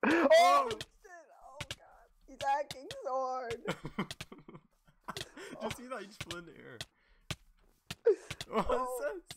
Oh Oh! shit! Oh god, he's hacking so hard. Just see that? You just flew in the air. What's Oh, that?